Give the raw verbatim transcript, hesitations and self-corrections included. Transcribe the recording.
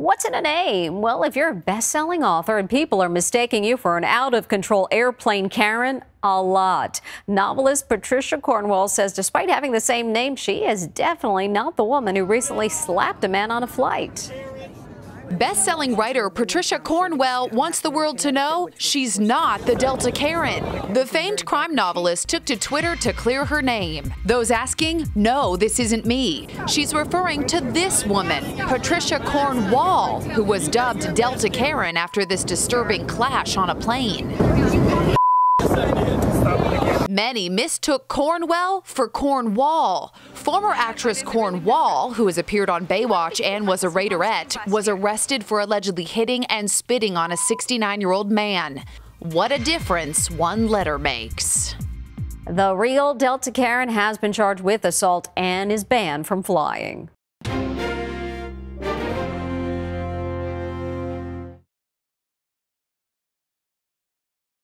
What's in a name? Well, if you're a best-selling author and people are mistaking you for an out-of-control airplane Karen, a lot. Novelist Patricia Cornwell says despite having the same name, she is definitely not the woman who recently slapped a man on a flight. Best-selling writer Patricia Cornwell wants the world to know she's not the Delta Karen. The famed crime novelist took to Twitter to clear her name. Those asking, no, this isn't me. She's referring to this woman, Patricia Cornwall, who was dubbed Delta Karen after this disturbing clash on a plane. Many mistook Cornwell for Cornwall. Former actress Cornwall, who has appeared on Baywatch and was a Raiderette, was arrested for allegedly hitting and spitting on a sixty-nine-year-old man. What a difference one letter makes. The real Delta Karen has been charged with assault and is banned from flying.